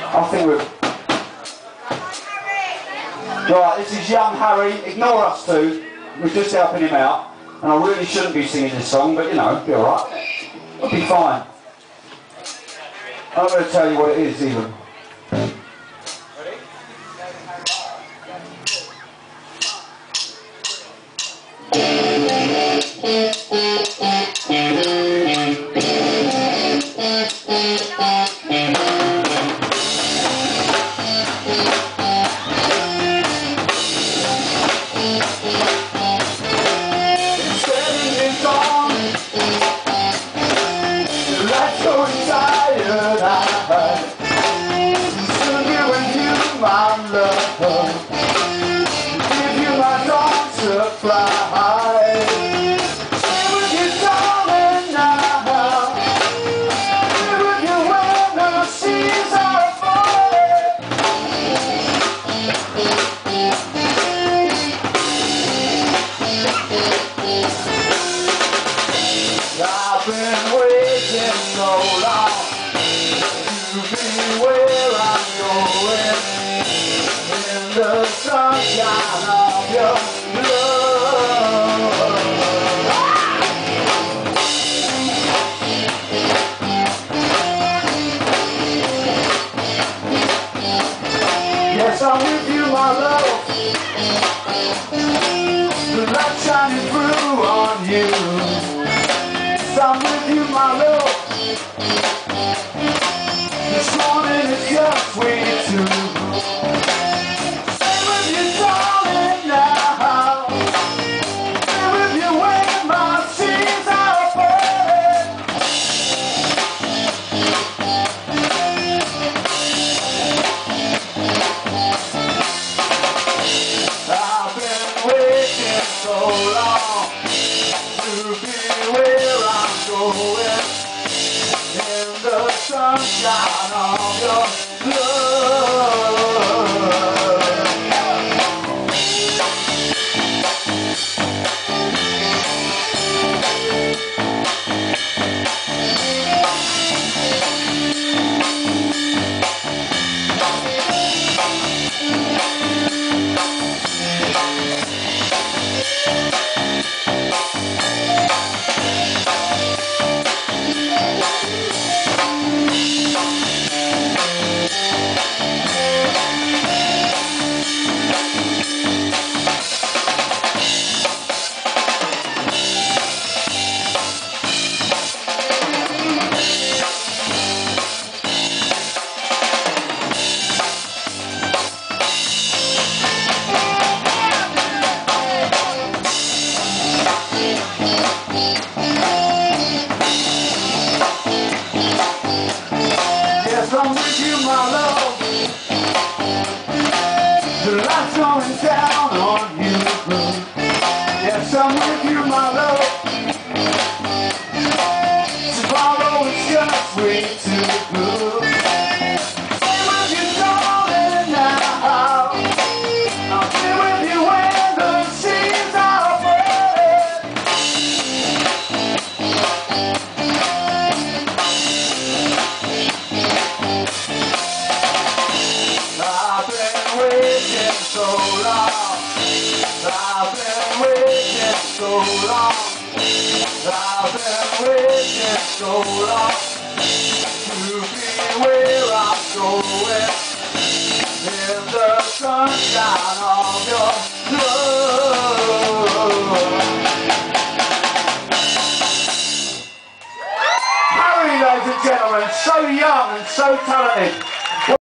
I think we're... Right, this is young Harry. Ignore us two. We're just helping him out. And I really shouldn't be singing this song, but you know, it'll be alright. It'll be fine. I'm not going to tell you what it is even. I've been waiting so long to be where I'm going, in the sunshine of your love. Yes, I'm with you, my love. The light shining through on you. I'm with you, my love. This morning is just we two. Stay with you, darling, now. Stay with you when my seas are falling. I've been waiting so long to be where I'm going, in the sunshine of your love. Yes, I'm with you, my love. The light's going down on you. Yes, I'm with you, my love. Tomorrow is just way too good. Stay with you, darling, now. I'll be with you when the seas are falling. I've been waiting so long. I've been waiting so long. I've been waiting so long to be where I'm going, in the sunshine of your love. Harry, ladies and gentlemen, so young and so talented.